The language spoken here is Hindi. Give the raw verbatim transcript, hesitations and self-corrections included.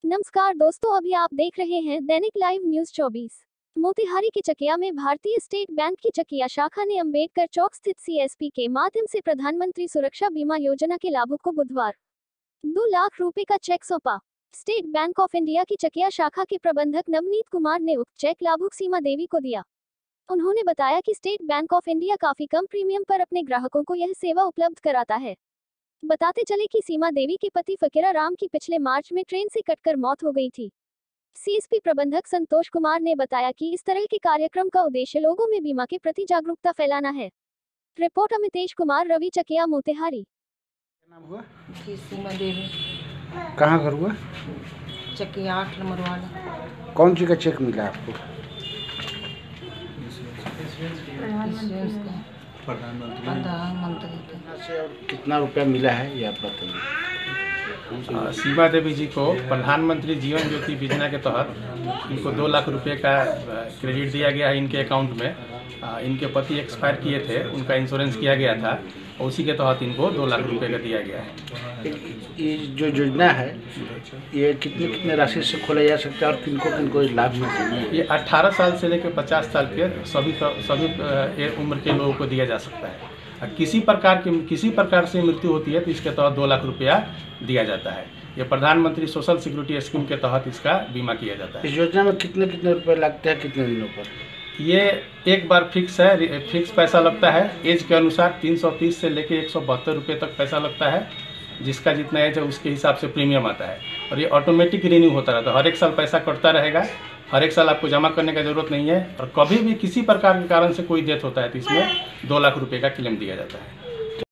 नमस्कार दोस्तों, अभी आप देख रहे हैं दैनिक लाइव न्यूज चौबीस। मोतिहारी की चकिया में भारतीय स्टेट बैंक की चकिया शाखा ने अंबेडकर चौक स्थित सीएसपी के माध्यम से प्रधानमंत्री सुरक्षा बीमा योजना के लाभुक को बुधवार दो लाख रुपए का चेक सौंपा। स्टेट बैंक ऑफ इंडिया की चकिया शाखा के प्रबंधक नवनीत कुमार ने उक्त चेक लाभुक सीमा देवी को दिया। उन्होंने बताया कि स्टेट बैंक ऑफ इंडिया काफी कम प्रीमियम पर अपने ग्राहकों को यह सेवा उपलब्ध कराता है। बताते चले कि सीमा देवी के पति फकीरा राम की पिछले मार्च में ट्रेन से कटकर मौत हो गई थी। सीएसपी प्रबंधक संतोष कुमार ने बताया कि इस तरह के कार्यक्रम का उद्देश्य लोगों में बीमा के प्रति जागरूकता फैलाना है। रिपोर्ट अमितेश कुमार, रवि, चकिया, मोतिहारी। नाम हुआ? सीमा देवी। कहाँ घर हुआ? चकिया आठ नंबर वाला। कौन सी का चेक मिला आपको? प्रधानमंत्री से और कितना रुपया मिला है ये आप बताइए। सीमा देवी जी को प्रधानमंत्री जीवन ज्योति योजना के तहत इनको दो लाख रुपए का क्रेडिट दिया गया है इनके अकाउंट में। इनके पति एक्सपायर किए थे, उनका इंश्योरेंस किया गया था और उसी के तहत इनको दो लाख रुपए का दिया गया है। ये जो योजना है ये कितने कितने राशि से खोला जा सकता है और किनको किनको लाभ मिल सकता है? ये अठारह साल से लेकर पचास साल के सभी सभी उम्र के लोगों को दिया जा सकता है। किसी प्रकार की किसी प्रकार से मृत्यु होती है तो इसके तहत दो लाख रुपया दिया जाता है। ये प्रधानमंत्री सोशल सिक्योरिटी स्कीम के तहत इसका बीमा किया जाता है। इस योजना में कितने कितने रुपए लगते हैं, कितने दिनों पर? ये एक बार फिक्स है, फिक्स पैसा लगता है। एज के अनुसार तीन सौ तीस से लेकर एक सौ बहत्तर रुपये तक पैसा लगता है। जिसका जितना एज है उसके हिसाब से प्रीमियम आता है और ये ऑटोमेटिक रिन्यू होता रहता है। हर एक साल पैसा कटता रहेगा, हर एक साल आपको जमा करने का जरूरत नहीं है। और कभी भी किसी प्रकार के कारण से कोई डेथ होता है तो इसमें दो लाख रुपये का क्लेम दिया जाता है।